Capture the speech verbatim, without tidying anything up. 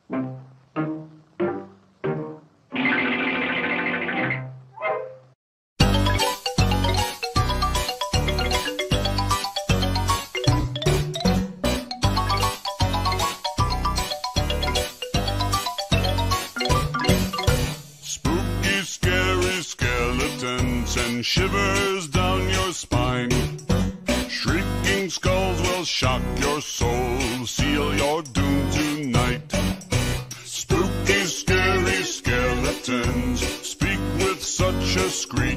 And shivers down your spine. Shrieking skulls will shock your soul, seal your doom tonight. Spooky, scary skeletons speak with such a scream.